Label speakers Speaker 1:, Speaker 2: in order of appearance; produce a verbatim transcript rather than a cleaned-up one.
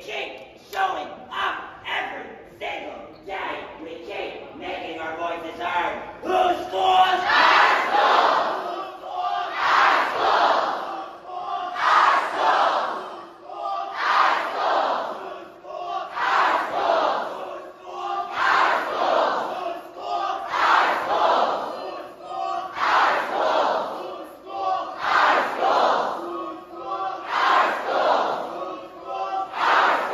Speaker 1: keep showing up every single day. We keep making our voices heard. Who scores?